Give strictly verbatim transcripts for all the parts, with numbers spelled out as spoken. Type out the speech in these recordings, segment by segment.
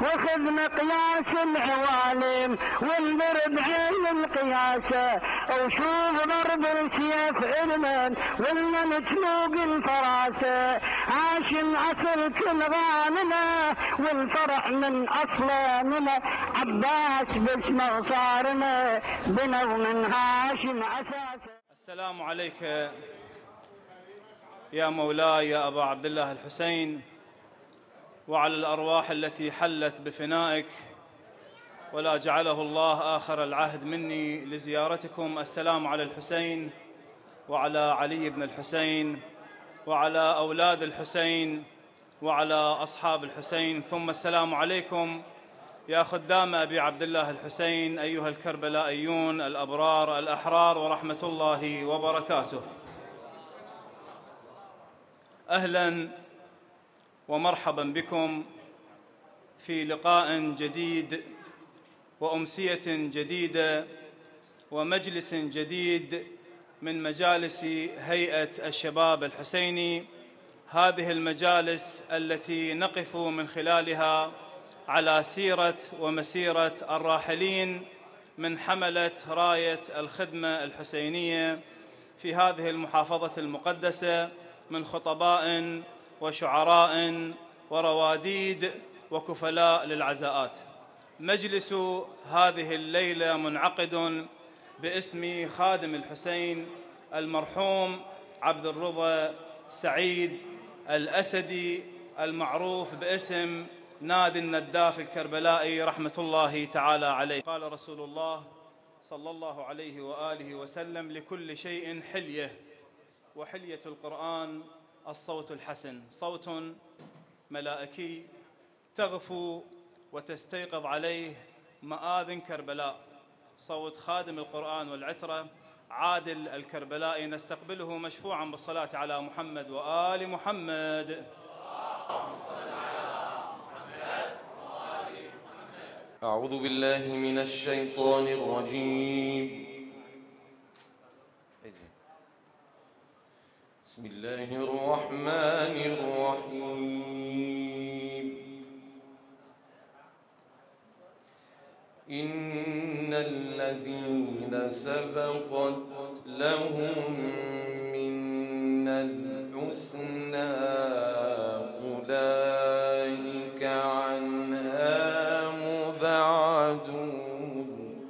وخذ مقياس العوالم والمر بعين القياسة، وشوف ضرب السيف علما والمن تلوق الفراسة. هاشم أصل كل غانمة والفرح من أصلاننا، عباس باسمه صارنا بنو من هاشم أساسه. السلام عليك يا مولاي يا أبا عبد الله الحسين، وعلى الأرواح التي حلت بفنائك، ولا جعله الله آخر العهد مني لزيارتكم. السلام على الحسين وعلى علي بن الحسين وعلى أولاد الحسين وعلى أصحاب الحسين، ثم السلام عليكم يا خدام أبي عبد الله الحسين أيها الكربلائيون الأبرار الأحرار، ورحمة الله وبركاته. أهلا ومرحبا بكم في لقاء جديد وأمسية جديدة ومجلس جديد من مجالس هيئة الشباب الحسيني، هذه المجالس التي نقف من خلالها على سيرة ومسيرة الراحلين من حملة راية الخدمة الحسينية في هذه المحافظة المقدسة من خطباء وشعراء ورواديد وكفلاء للعزاءات. مجلس هذه الليلة منعقد باسم خادم الحسين المرحوم عبد الرضا سعيد الأسدي المعروف باسم نادي النداف الكربلائي رحمة الله تعالى عليه. قال رسول الله صلى الله عليه وآله وسلم: لكل شيء حلية، وحلية القرآن الصوت الحسن، صوت ملائكي تغفو وتستيقظ عليه مآذن كربلاء، صوت خادم القرآن والعترة عادل الكربلائي، نستقبله مشفوعا بالصلاة على محمد وآل محمد. أعوذ بالله من الشيطان الرجيم. بسم الله الرحمن الرحيم. إن الذين سبقت لهم من الحسنى أولئك عنها مبعدون،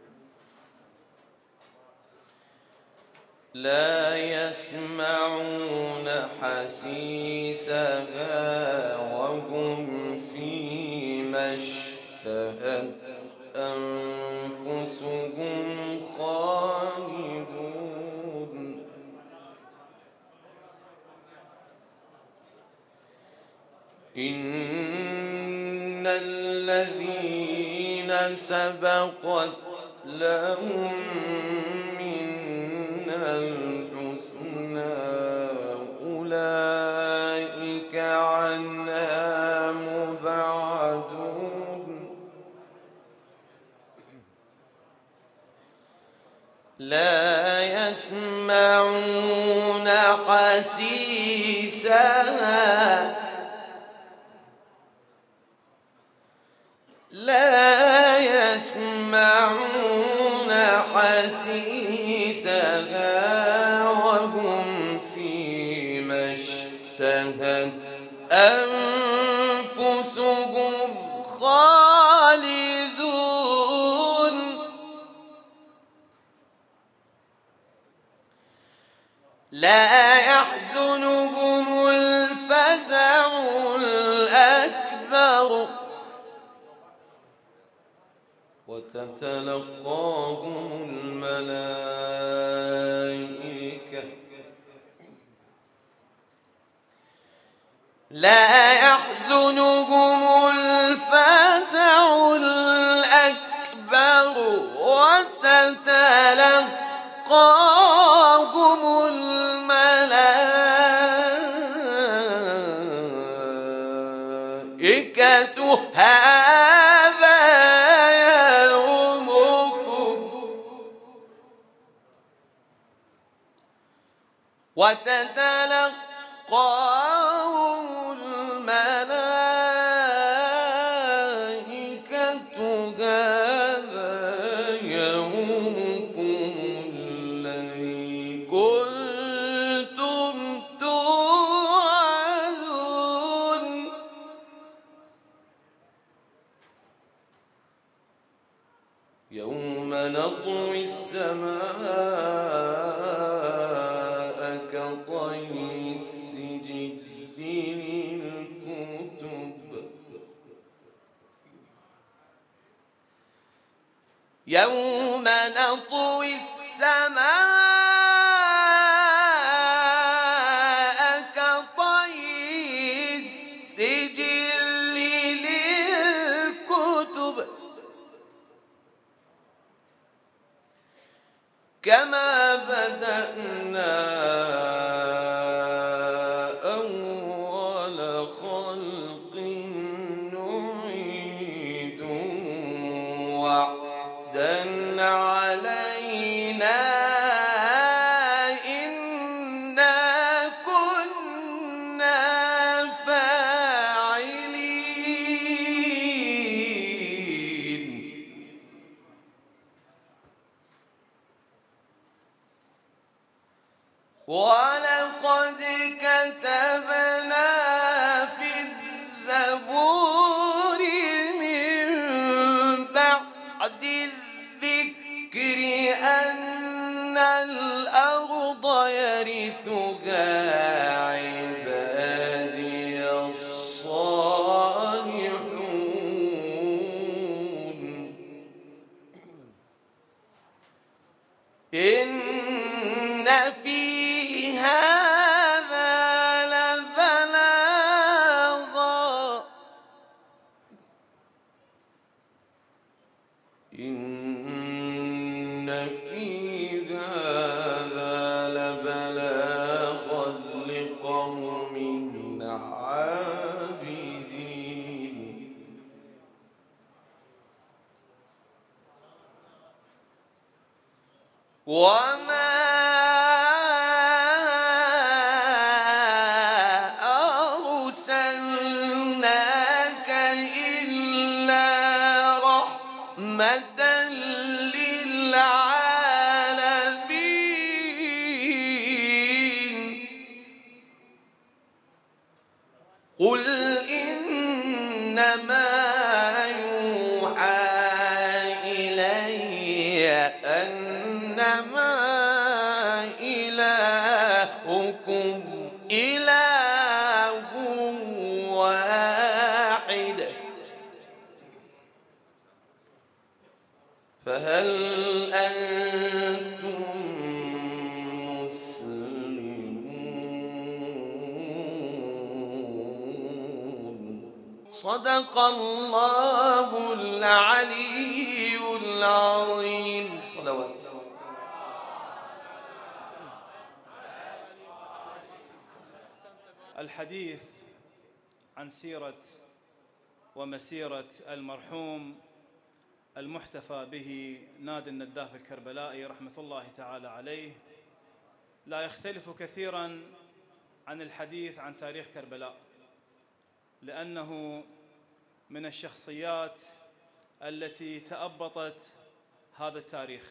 لا يسمعون حسيسها وهم فيما اشتهت أنفسهم خالدون. إن الذين سبقت لهم من الحسنى أولئك عنها مبعدون، لا يسمعون حسيسها لا يسمعون حسيسها وهم فيما اشتهت أنفسهم خالدون، لا يحزنهم الفزع الأكبر وتتلقاهم الملائكة لا يحزنهم الفزع الأكبر وتتلقاهم الملائكة هذا وتتلقاهم الملائكة يوم نطوي السماء كطي السجل للكتب يوم نطوي السماء كطي السجل للكتب كما بدأنا أول خلق نعيد وعدا علينا إنا كنا فاعلين ولقد كتبنا في الزبور من بعد الذكر أن الأرض يرثها عبادي الصالحون إن في هذا لبلاغا إن في هذا لبلاغا لقوم عابدين وما أرسلناك إلا رحمة للعالمين قل إنما يوحى إلي أنما إلهكم إله واحد فهل أنتم مسلمون صدق الله العلي العظيم صلوات الحديث عن سيرة ومسيرة المرحوم المحتفى به نادي النداف الكربلائي رحمة الله تعالى عليه لا يختلف كثيرا عن الحديث عن تاريخ كربلاء، لأنه من الشخصيات التي تأبطت هذا التاريخ.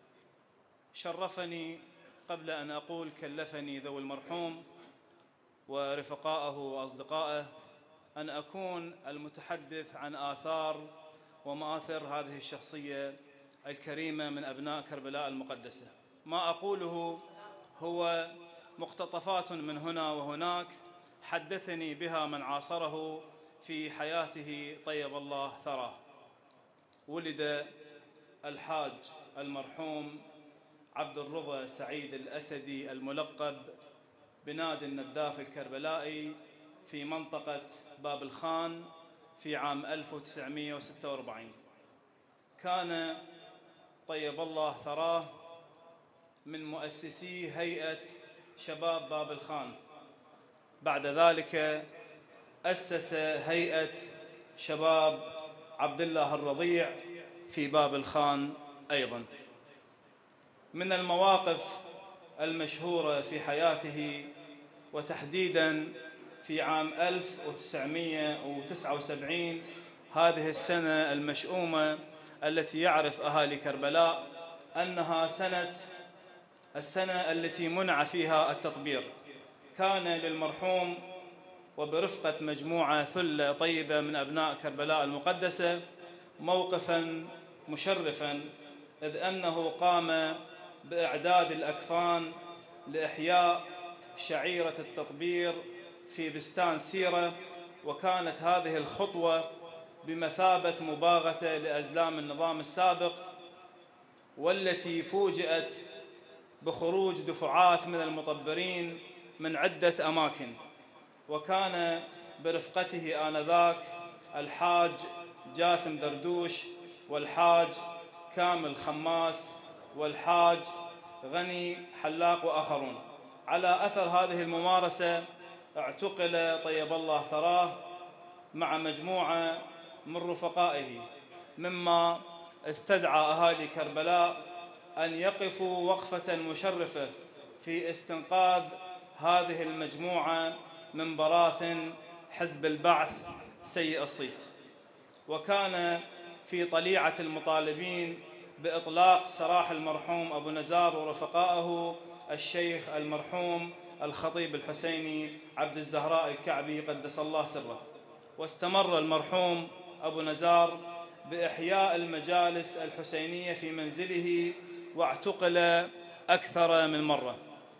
شرفني قبل أن أقول كلفني ذوي المرحوم ورفقائه وأصدقائه أن أكون المتحدث عن آثار ومآثر هذه الشخصية الكريمة من أبناء كربلاء المقدسة. ما أقوله هو مقتطفات من هنا وهناك حدثني بها من عاصره في حياته طيب الله ثراه. ولد الحاج المرحوم عبد الرضا سعيد الأسدي الملقب بنادي النداف الكربلائي في منطقة باب الخان في عام ألف وتسعمئة وستة وأربعين. كان طيب الله ثراه من مؤسسي هيئة شباب باب الخان. بعد ذلك أسس هيئة شباب عبد الله الرضيع في باب الخان أيضا. من المواقف المشهورة في حياته وتحديدا في عام ألف وتسعمئة وتسعة وسبعين، هذه السنة المشؤومة التي يعرف أهالي كربلاء أنها سنة السنة التي منع فيها التطبير. كان للمرحوم وبرفقة مجموعة ثلة طيبة من أبناء كربلاء المقدسة موقفا مشرفا، إذ أنه قام بإعداد الأكفان لإحياء شعيرة التطبير في بستان سيرة، وكانت هذه الخطوة بمثابة مباغتة لأزلام النظام السابق، والتي فوجئت بخروج دفعات من المطبرين من عدة أماكن. وكان برفقته آنذاك الحاج جاسم دردوش والحاج كامل خماس والحاج غني حلاق وآخرون. على أثر هذه الممارسة اعتقل طيب الله ثراه مع مجموعة من رفقائه، مما استدعى أهالي كربلاء أن يقفوا وقفة مشرفة في استنقاذ هذه المجموعة من براثن حزب البعث سيء الصيت. وكان في طليعة المطالبين بإطلاق سراح المرحوم أبو نزار ورفقائه الشيخ المرحوم الخطيب الحسيني عبد الزهراء الكعبي قدس الله سره. واستمر المرحوم أبو نزار بإحياء المجالس الحسينية في منزله، واعتقل أكثر من مرة.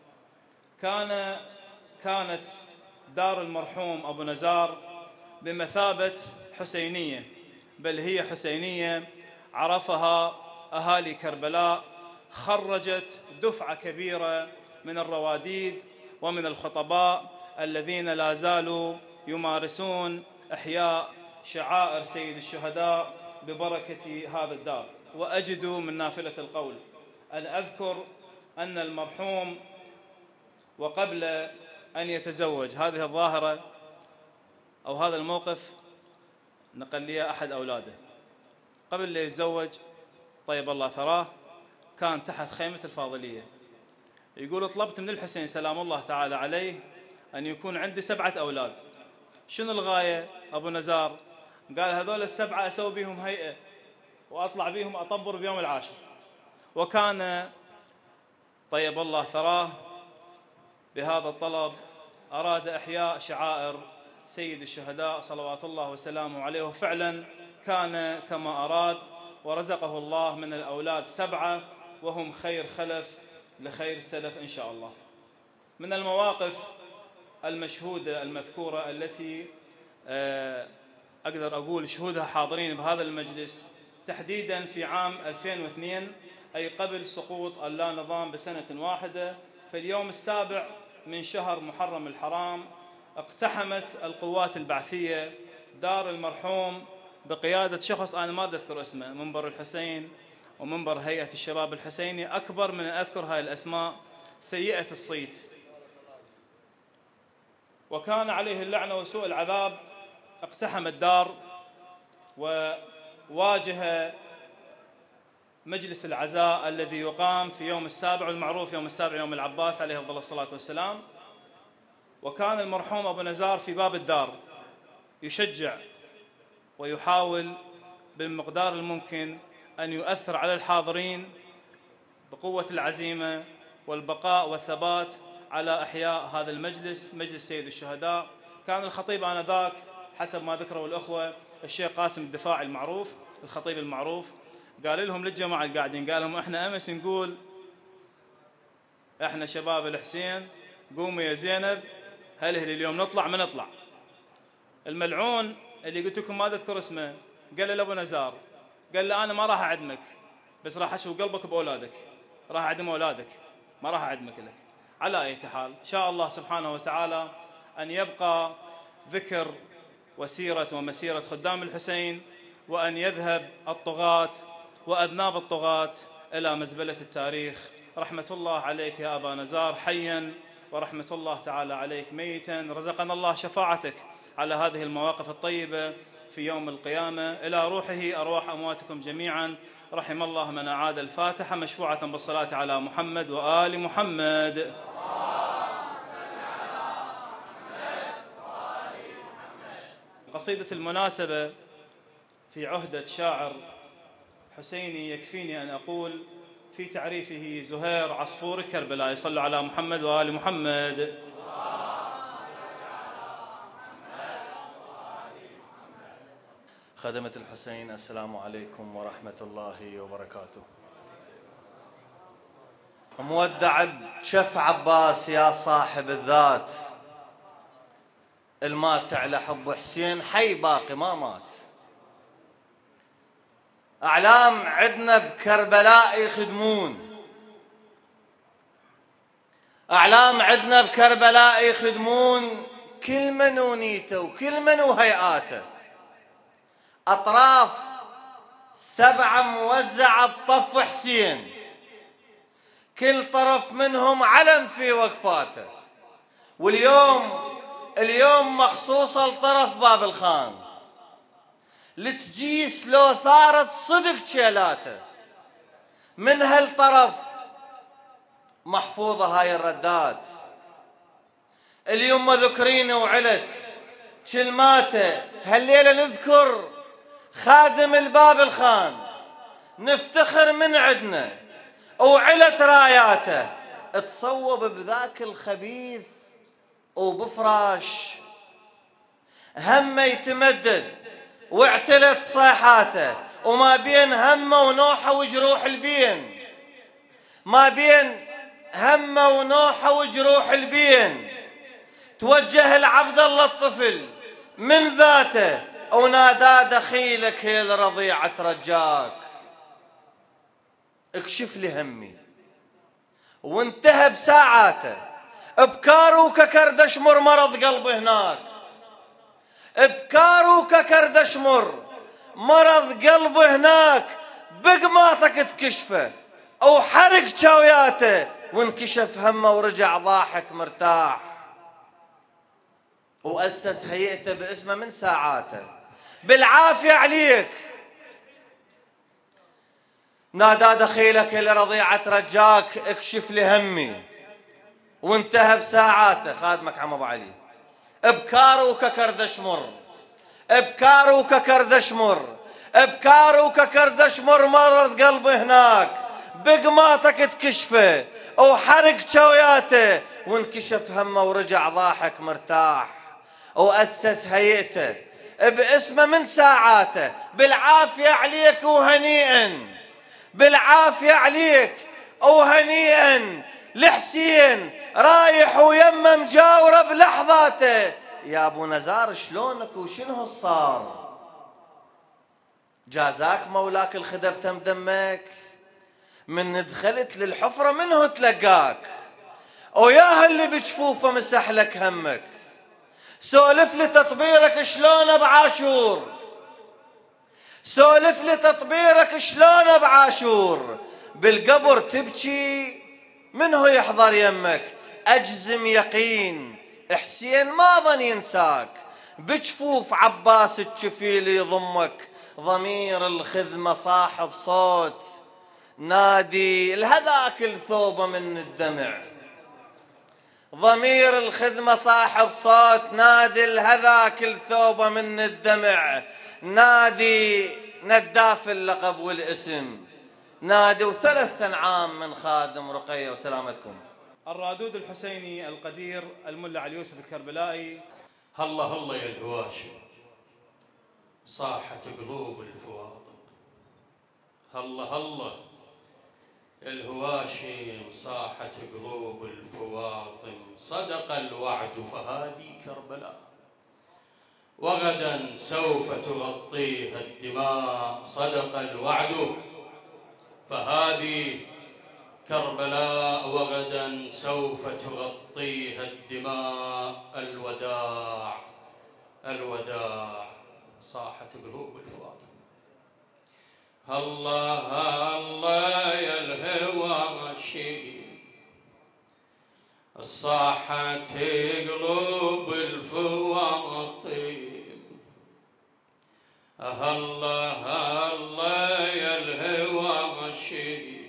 كان كانت دار المرحوم أبو نزار بمثابة حسينية، بل هي حسينية عرفها أهالي كربلاء، خرجت دفعة كبيرة من الرواديد ومن الخطباء الذين لا زالوا يمارسون إحياء شعائر سيد الشهداء ببركة هذا الدار. وأجد من نافلة القول أن أذكر أن المرحوم وقبل أن يتزوج هذه الظاهرة أو هذا الموقف نقل لي أحد أولاده قبل لا يتزوج طيب الله ثراه، كان تحت خيمة الفاضلية. يقول طلبت من الحسين سلام الله تعالى عليه أن يكون عندي سبعة أولاد. شنو الغاية أبو نزار؟ قال هذول السبعة أسوي بهم هيئة وأطلع بهم أطبر بيوم العاشر. وكان طيب الله ثراه بهذا الطلب أراد إحياء شعائر سيد الشهداء صلوات الله وسلامه عليه، وفعلا كان كما أراد، ورزقه الله من الأولاد سبعة وهم خير خلف لخير سلف إن شاء الله. من المواقف المشهودة المذكورة التي أقدر أقول شهودها حاضرين بهذا المجلس، تحديدا في عام ألفين واثنين، أي قبل سقوط اللانظام بسنة واحدة، في اليوم السابع من شهر محرم الحرام، اقتحمت القوات البعثية دار المرحوم بقيادة شخص أنا ما أذكر اسمه، منبر الحسين ومنبر هيئة الشباب الحسيني، أكبر من أن أذكر هاي الأسماء، سيئة الصيت. وكان عليه اللعنة وسوء العذاب، اقتحم الدار وواجه مجلس العزاء الذي يقام في يوم السابع، والمعروف يوم السابع يوم العباس عليه أفضل الصلاة والسلام. وكان المرحوم أبو نزار في باب الدار يشجع ويحاول بالمقدار الممكن أن يؤثر على الحاضرين بقوة العزيمة والبقاء والثبات على إحياء هذا المجلس، مجلس سيد الشهداء. كان الخطيب آنذاك حسب ما ذكروا الأخوة الشيخ قاسم الدفاعي المعروف، الخطيب المعروف، قال لهم للجماعة القاعدين، قال لهم احنا أمس نقول احنا شباب الحسين قوموا يا زينب، هل هل اليوم نطلع ما نطلع. الملعون اللي قلت لكم ما أذكر اسمه قال له أبو نزار، قال له أنا ما راح أعدمك، بس راح أشوف قلبك بأولادك، راح أعدم أولادك، ما راح أعدمك لك. على أي حال إن شاء الله سبحانه وتعالى أن يبقى ذكر وسيرة ومسيرة خدام الحسين، وأن يذهب الطغاة وأذناب الطغاة إلى مزبلة التاريخ. رحمة الله عليك يا أبا نزار حيا، ورحمة الله تعالى عليك ميتا. رزقنا الله شفاعتك على هذه المواقف الطيبة في يوم القيامة. إلى روحه أرواح أمواتكم جميعا. رحم الله من أعاد الفاتحة مشفوعة بالصلاة على محمد وآل محمد. قصيدة المناسبة في عهدة شاعر حسيني يكفيني أن أقول في تعريفه زهير عصفور كربلاء. صلوا على محمد وآل محمد. خدمة الحسين، السلام عليكم ورحمة الله وبركاته. مودع بشف عباس يا صاحب الذات، المات على حب حسين حي باقي ما مات. أعلام عدنا بكربلاء يخدمون، أعلام عدنا بكربلاء يخدمون، كل من ونيته وكل من وهيئاته. أطراف سبعة موزعة بطف حسين، كل طرف منهم علم في وقفاته. واليوم اليوم مخصوصة لطرف باب الخان، لتجيس لو ثارت صدق شيلاته. من هالطرف محفوظة هاي الردات، اليوم ذكرين وعلت كلماته. هالليلة نذكر خادم الباب الخان، نفتخر من عدنا وعلت راياته. تصوب بذاك الخبيث وبفراش همه يتمدد واعتلت صيحاته، وما بين همه ونوحه وجروح البين، ما بين همه ونوحه وجروح البين. توجه العبد الله الطفل من ذاته ونادى دخيلك هي الرضيعة رجاك، اكشف لي همي. وانتهى بساعاته ابكار وككردشمر مرض قلبي هناك، ابكار وككردشمر مرض قلبي هناك. بقماطك تكشفه او حرق شوياته، وانكشف همه ورجع ضاحك مرتاح. وأسس هيئته باسمه من ساعاته، بالعافية عليك. نادى دخيلك اللي رضيعة رجاك اكشف لي همي، وانتهى بساعاته. خادمك عم ابو علي ابكار وككردشمر، ابكار وككردشمر، ابكار وككردشمر مرض قلبي هناك. بقماطك تكشفه وحرق شوياته، وانكشف همه ورجع ضاحك مرتاح. وأسس هيئته باسمه من ساعاته، بالعافية عليك وهنيئا، بالعافية عليك وهنيئا. لحسين رايح ويمه مجاوره بلحظاته. يا ابو نزار شلونك وشنو صار؟ جازاك مولاك الخدب تم دمك، من دخلت للحفرة منه تلقاك، وياه اللي بجفوفه مسح لك همك. سولف لي تطبيرك شلون بعاشور، سولف لي تطبيرك شلون بعاشور. بالقبر تبكي منه يحضر يمك، أجزم يقين حسين ما ظن ينساك. بجفوف عباس الجفيل يضمك، ضمير الخدمة صاحب صوت نادي لهذاك الثوبة من الدمع. ضمير الخدمة صاحب صوت نادي لهذاك الثوبة من الدمع. نادي نداف اللقب والاسم، نادي وثلاث أنعام من خادم رقية. وسلامتكم. الرادود الحسيني القدير الملا علي يوسف الكربلائي. هلا هلا يا الهواشم، صاحت قلوب الفواطم. هلا هلا يا الهواشم، صاحت قلوب الفواطم. صدق الوعد فهذه كربلاء، وغدا سوف تغطيها الدماء. صدق الوعد فهذه كربلاء، وغدا سوف تغطيها الدماء. الوداع الوداع، صاحت قلوب الفواطم. الله الله يا الهواشم، صاحت قلوب الفواطم. الله الله يا الهواشم،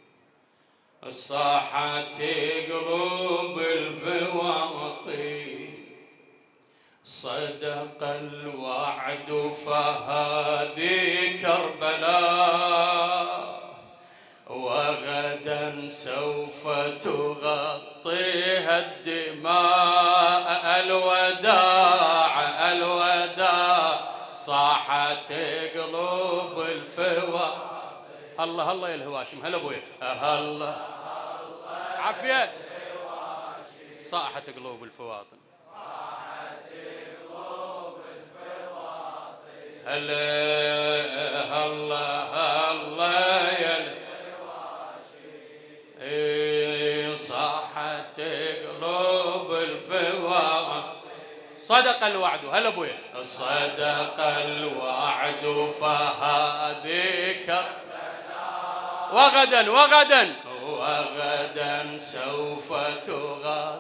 صاحت قلوب الفواطم. صدق الوعد فهذه كربلاء، وغدا سوف تغطيها الدماء. الوداع الوداع، صاحت صاحت قلوب الفواطم. الله الله يا الهواشم. هلا ابويا. هلا عافيه. صاحت قلوب الفواطم. هلا هلا هلا يا الهواشم. صاحت قلوب الفواطم. صدق الوعد. هلا ابويا. صدق الوعد فهذيك وغدا وغدا وغدا سوف تغطي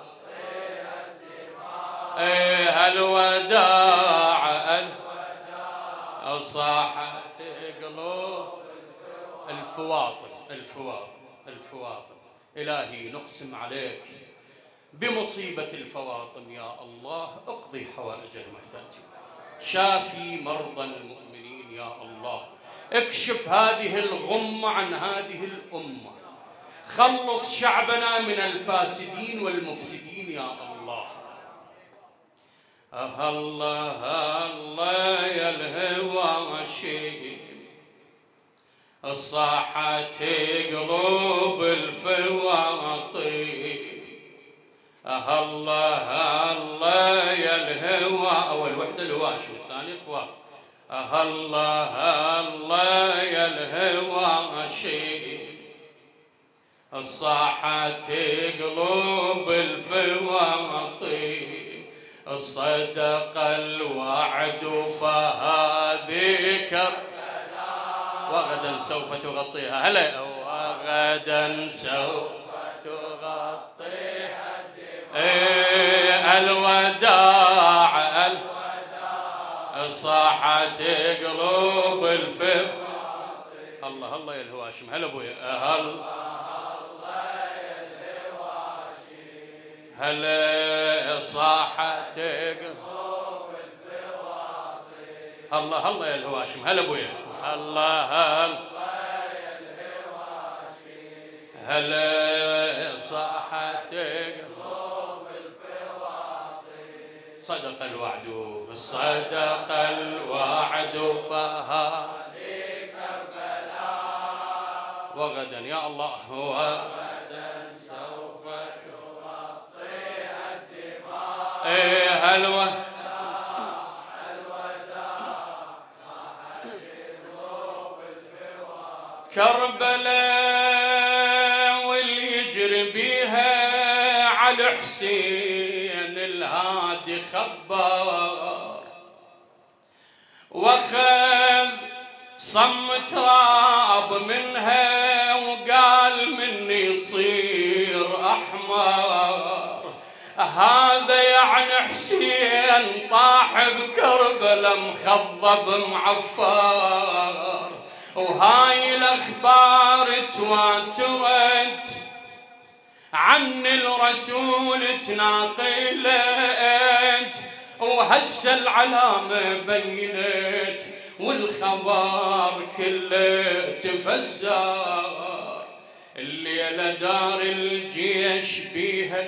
الدماء. الوداع الوداع صاحت قلوب الفواطم. الفواطم الفواطم. إلهي نقسم عليك بمصيبة الفواطم يا الله. اقضي حوائج المحتاجين، شافي مرضى المؤمنين يا الله، اكشف هذه الغمة عن هذه الأمة، خلص شعبنا من الفاسدين والمفسدين يا الله. أه الله الله يا الهواشم. صاحت قلوب الفواطم. أه الله الله يا الهوى. أول وحدة الهواشم والثاني الفواطم. أه الله الله يا الهواشم. صاحت قلوب الفواطم. صدق الوعد فهذيك وغدا سوف تغطيها. هلا وغدا سوف تغطيها الدماء. الوداع الوداع صاحت قلوب الفواطم. الله الله يا الهواشم. هلا ابويا. هلا هلا صاحت قلوب الفواطم. الله الله يا الهواشم. هلا ابويا. الله هلا يا الهواشم. هلا صاحت قلوب الفواطم. صدق الوعد صدق الوعد فهذه كربلاء وغدا يا الله وغدا سوف ايه هلوة كربلاء واللي يجري بيها على حسين الهادي خبر واخذ صم تراب منها وقال مني يصير احمر. هذا يعني حسين طاح بكربلاء مخضب معفر. وهاي الاخبار تواترت عن الرسول تناقلت وهسه العلامه بينت والخبر كله تفسر. الليله دار الجيش بيها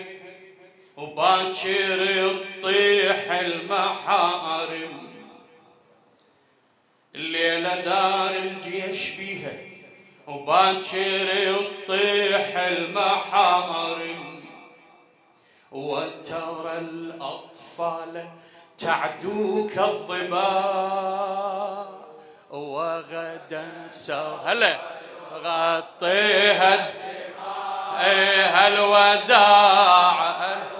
وباكر تطيح المحارم. الليلة دار الجيش بيها وباكر تطيح المحارم. وترى الأطفال تعدوك الظباء وغدا سو هلا غطيها ايه الوداع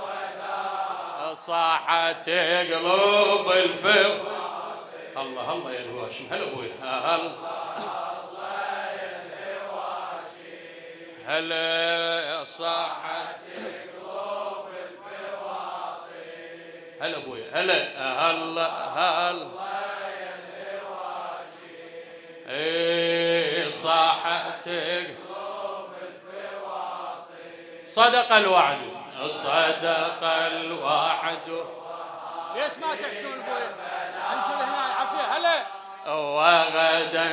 صاحت قلوب الفواطم. الله الله يا الهواشم. هلا ابوي. هلا الله يا الهواشم. هلا صاحت قلوب الفواطم. هلا ابوي. هلا هلا هلا يا الهواشم. ايه صاحت قلوب الفواطم. صدق الوعد صدق الوعد. ليش ما تحكون ابوي؟ انتم هنا عافيه. هلا وغدا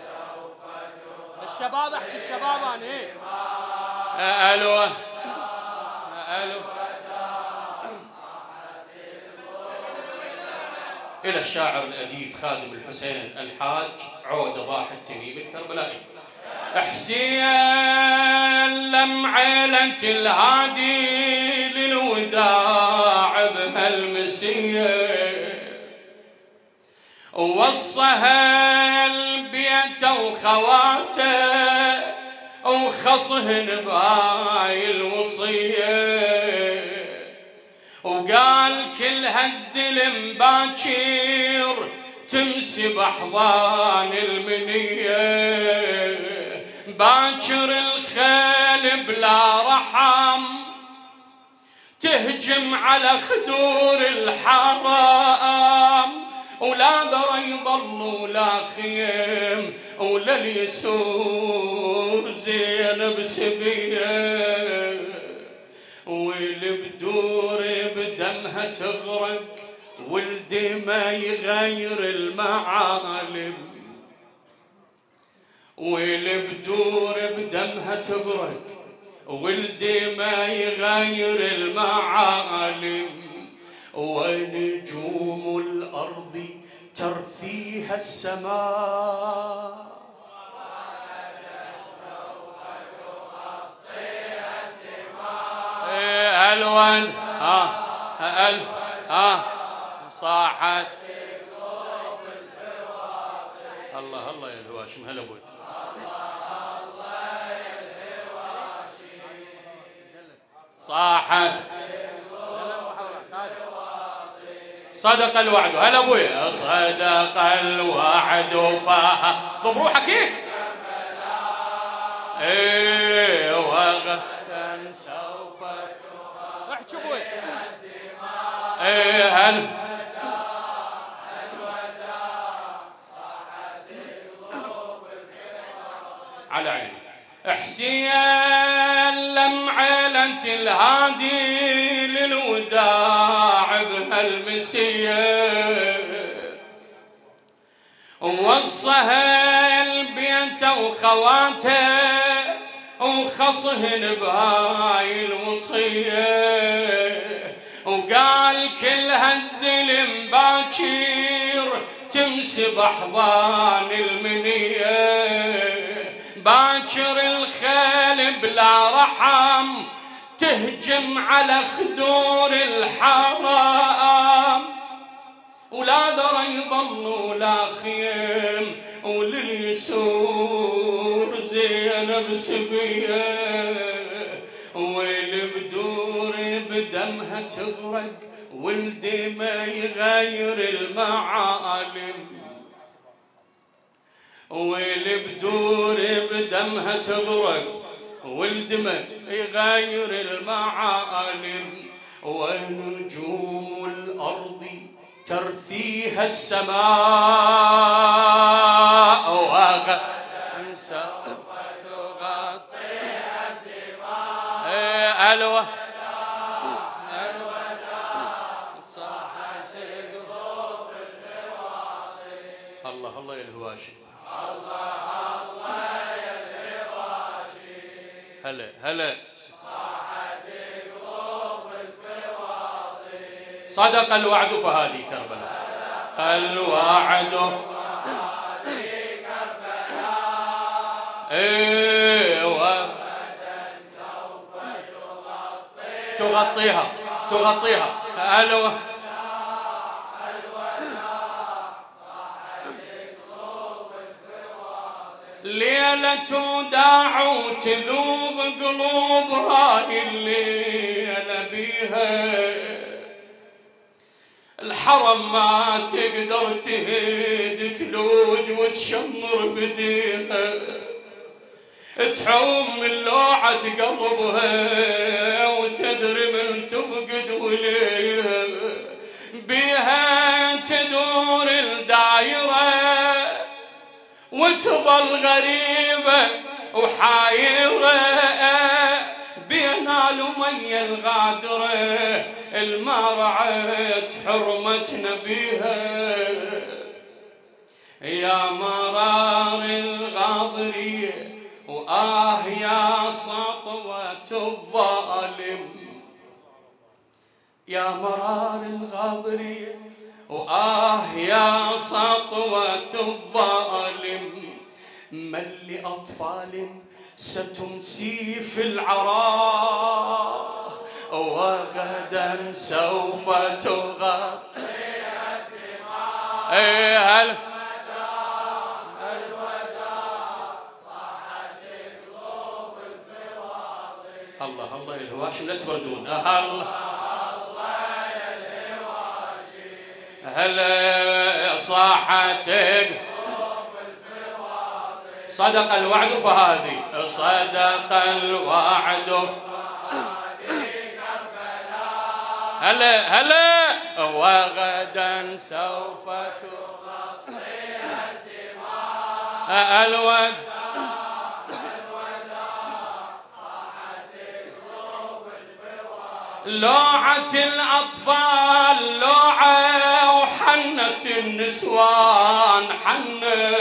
الشباب احكي الشباب انا ايه الو الو إلى الشاعر الأديب خادم الحسين الحاج عود ضاح التميمي الكربلائي. حسين لم عيلة الهادي للوداع بهالمسية، ووصها البيت وخواته وخصهن بهاي الوصية، وقال كل هالزلم باكر تمسي بأحضان المنية، باكر الخيل بلا رحم تهجم على خدور الحرام، ولا ذرى يضل ولا خيم ولا اليسور زينب سبيه، واللي بدور بدمها تغرق ولدي ما يغير المعالم، واللي بدور بدمها تغرق ولدي ما يغير المعالم، ونجوم الأرض ترثيها السماء ألوان ها ها ها صاحت الله الله يا الهواشم. هلا ابوي صاحت صدق الوعد. هلا ابوي صدق الوعد فها ضم روحك هيك ايه وغدا سوف احكي ابوي ايه هل على عيني. حسين لم عيلة الهادي للوداع بهالمسية، ووصها البيت وخواته وخصهن بهاي الوصية، وقال كل هالزلم باكر تمسي بأحضان المنية، باكر الخيل بلا رحم تهجم على خدور الحرام، ولا ذرى يضل ولا خيم ولليسور زينب سبيه، واللي بدور بدمها تغرق ولدي ما يغير المعالم، واللي بدور بدمها تغرق ولدي ما يغير المعالم، ونجوم الأرض ترثيها السماء وغدا سوف تغطيها الدماء ألوة صاحت قلوب الهواشي. الله الله يا الهواشي الله الله يا الهواشي. هلا هلا صاحت قلوب الفواطي. صدق الوعد فهذه كربلاء الوعد فهذه كربلاء ايه وغدا سوف تغطيها تغطيها ألوة ليلة وداع وتذوب قلوب هاي الليلة بيها، الحرم ما تقدر تهد تلوج وتشمر بديها، تحوم من لوعة قلبها وتدري من تفقد وليها، بيها تدور الدايرة وتظل غريبة وحايرة بين الأمية الغادرة الما رعت حرمتنا بيها، يا مرار الغاضرية وآه يا سطوة الظالم، يا مرار الغاضرية وآه يا سطوة الظالم من لأطفال ستمسي في العراء وغدا سوف تغطيها الدماء. ايه هل الله الله يا الهواشم لا تبردون. الله يا الهواشم هلا صاحتك صدق الوعد فهذه صدق الوعد هلا هلا وغدا سوف تغطيها الدماء الود لوعة الأطفال لوعة وحنة النسوان حنة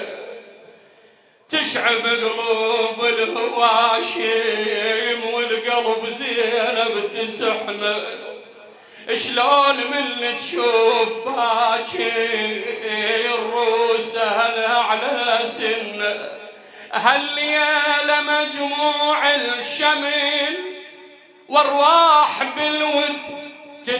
تشعب قلوب الهواشم والقلب زينب تسحنه شلون من تشوف باكي الروسه على سنه هالليالة مجموع الشمل وارواح بالود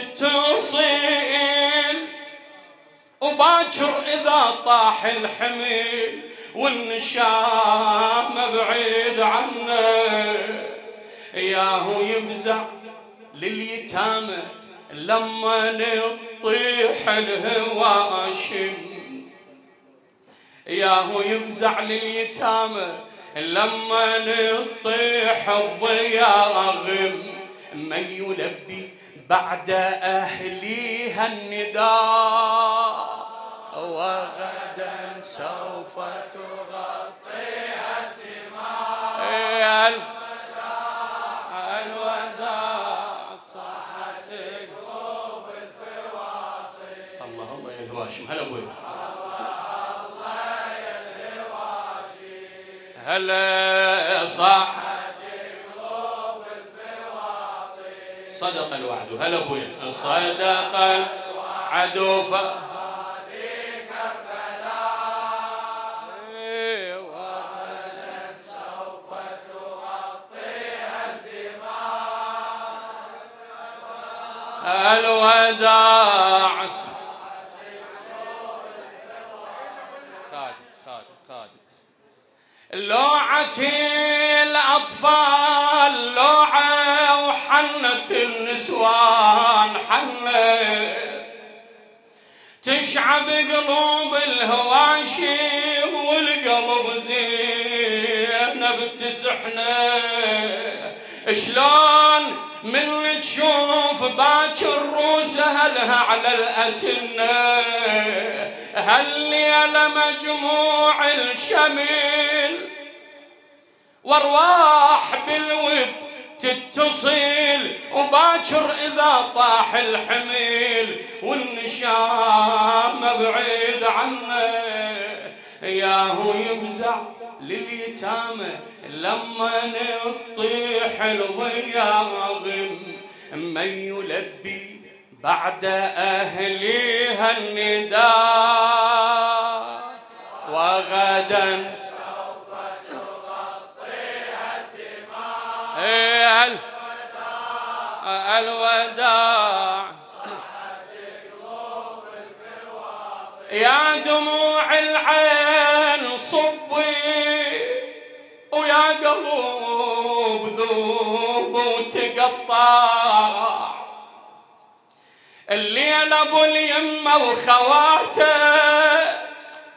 تتصل وباكر اذا طاح الحمل والنشام بعيد عنه ياهو يفزع لليتامى لما نطيح الهواشم ياهو يفزع لليتامى لما نطيح الضياغم من يلبي بعد أهليها النداء وغدا سوف تغطيها الدماء الوداع صاحت قلوب الفواطم. الله الله يا الهواشم هلا ابوي هلا صاحت صدق الوعد هلا ابويا صدق الوعد فهذه كربلاء وغدا سوف تغطيها الدماء الوداع خادم خادم خادم لوعة الأطفال لوعة وحنة النسوان حنة تشعب قلوب الهواشم والقلب زينب تسحنه شلون من تشوف باكر روسها لها على الأسنة هالليلة مجموع الشمل وارواح بالود تتصل وباكر اذا طاح الحمل والنشام بعيد عنه ياهو يفزع لليتامى لما نطيح الضياغم من يلبي بعد اهليها النداء وغدا الوداع يا دموع العين صبي ويا قلوب ذوب وتقطع الليل ابو اليمه وخواته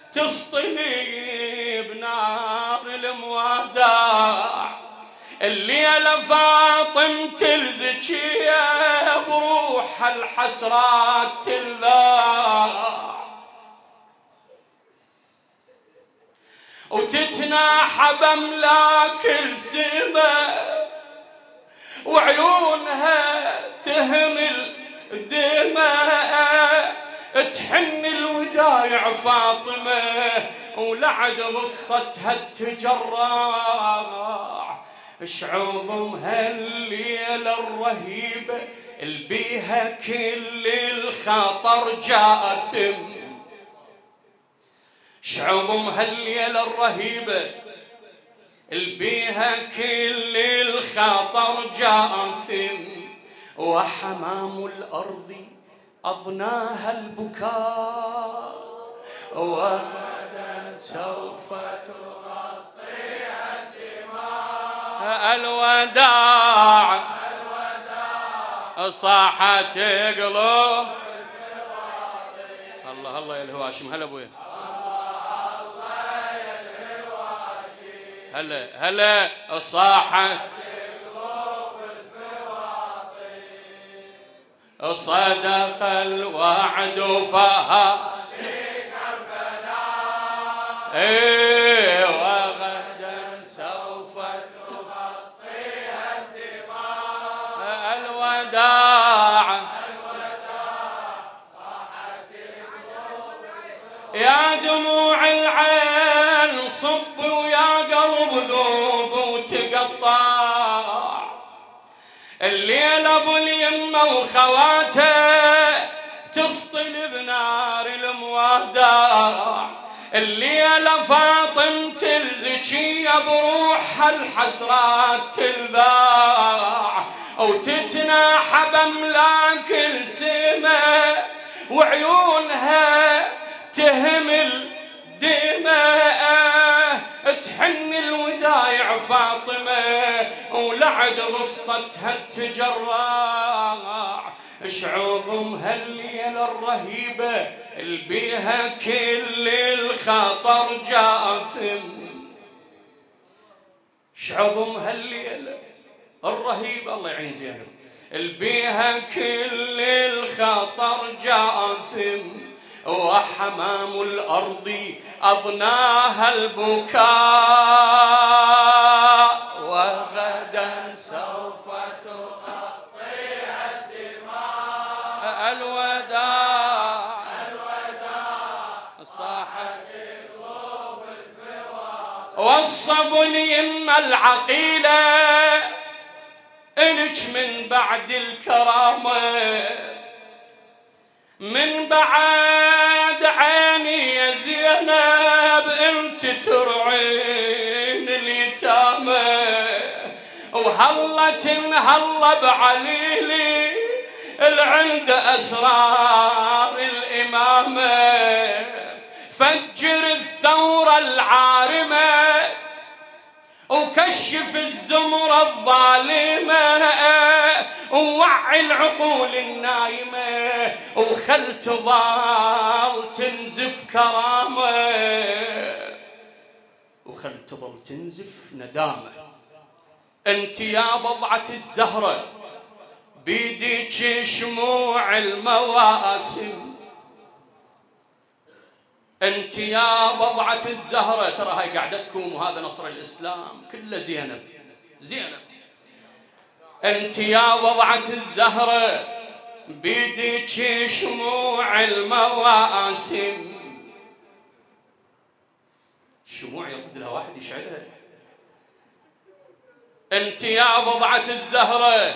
تسطلي بنار الموداع الليلة فاطم تلزكيه بروح الحسرات تلذاع وتتناحى بملاك السماء وعيونها تهمل دماء تحن الودايع فاطمة ولعد غصتها التجرع شعوظمها الليلة الرهيبة البيها كل الخطر جاثم. شعوظمها الليلة الرهيبة البيها كل الخطر جاثم. وحمام الأرض أضناها البكاء وغدا سوف تغطيها الدماء. الوداع الوداع صاحت قلوب. الله الله يا الهواشم. هلا ابويا. هلا هلا صاحت صدق الوعد فهذه كربلاء. ايه وغدا سوف تغطيها الدماء. الوداع الوداع صاحت قلوب يا دموع العين صب ويا قلب ذوب وتقطع. الليل ابو اليمه وخواته تسطل بنار المودع. الليله فاطمه الزكيه بروحها الحسرات تلذاع وتتناحى باملاك السماء وعيونها تهمل دماء. تحن الودايع فاطمة ولعد رصتها التجرع. شعوظمها الليلة الرهيبة البيها كل الخطر جاثم. شعوظمها الليلة الرهيبة الله يعين زينب البيها كل الخطر جاثم. وحمام الأرض أضناها البكاء وغدا سوف تغطيها الدماء. الوداع الوداع صاحت قلوب الفراق. وصبوا اليمة العقيلة إلك من بعد الكرامة من بعد عيني يا زينب انت ترعين اليتامى. وهلا تنهلا بعليلي العند اسرار الامامه. فجر الثوره العارمه وكشف الزمرة الظالمة ووعي العقول النايمة وخل تظل تنزف كرامة وخل تظل تنزف ندامة. انت يا بضعة الزهرة بيديك شموع المواسم. انت يا بضعة الزهرة ترى هاي قعدتكم وهذا نصر الاسلام كله زينب زينب. انت يا بضعة الزهرة بيديك شموع المواسم. شموع يرد لها واحد يشعلها. انت يا بضعة الزهرة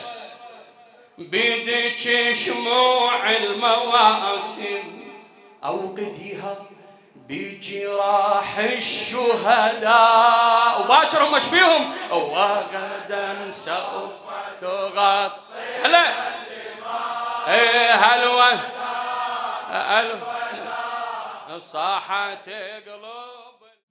بيديك شموع المواسم. اوقديها بجراح الشهداء وباكر هم ايش فيهم وغدا سوف تغطي. هلا ايه هلوة هلوة صاحت قلوب.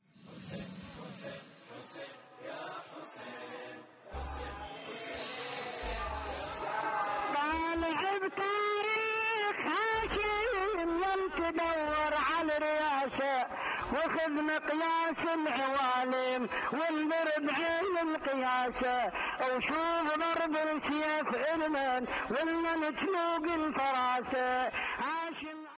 طالع بتاريخ هاشم لم تدور على الرياسة وخذ مقياس العوالم وانظر بعين القياسة وشوف ضرب السيف علما والمن تلوق الفراسة.